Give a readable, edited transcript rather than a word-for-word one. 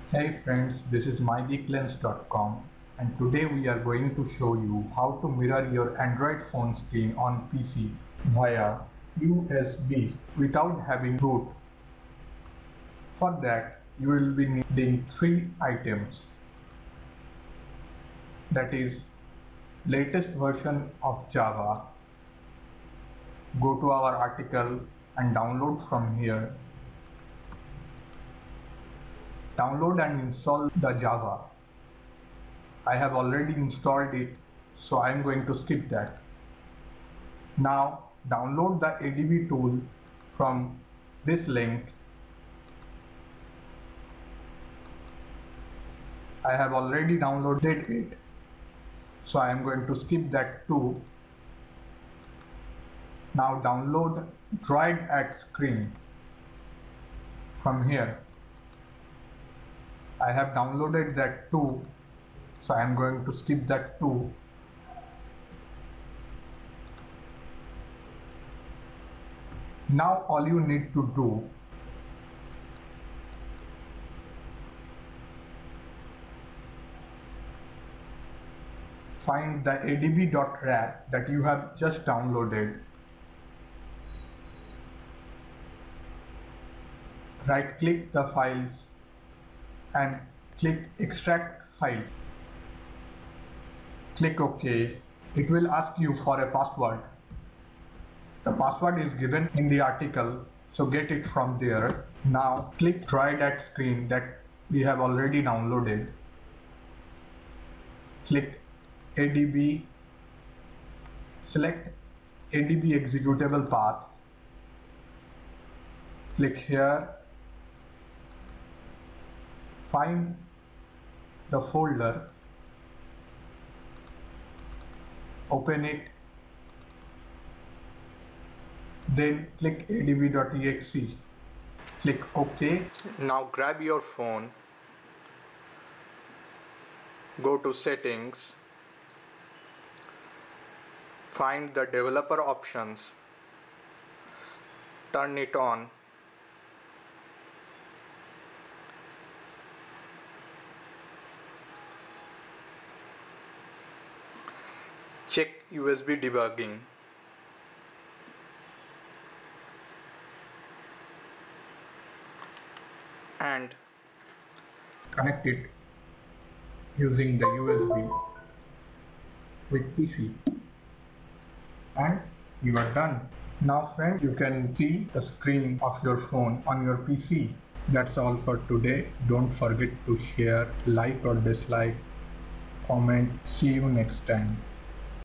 Hey friends, this is mygeeklens.com and today we are going to show you how to mirror your Android phone screen on PC via USB without having root. For that, you will be needing three items. That is, latest version of Java. Go to our article and download from here. Download and install the Java. I have already installed it, so I am going to skip that. Now download the ADB tool from this link. I have already downloaded it, so I am going to skip that too. Now download Droid at Screen from here. I have downloaded that too, so I am going to skip that too. Now all you need to do find the adb.rat that you have just downloaded. Right click the files and click extract file. Click OK. It will ask you for a password. The password is given in the article, so get it from there. Now click Droid at Screen that we have already downloaded. Click ADB, select ADB executable path. Click here. Find the folder, open it, then click adb.exe. Click OK. Now grab your phone, go to Settings, find the developer options, turn it on. Check USB debugging. And connect it using the USB with PC. And you are done. Now friends, you can see the screen of your phone on your PC. That's all for today. Don't forget to share, like or dislike, comment. See you next time.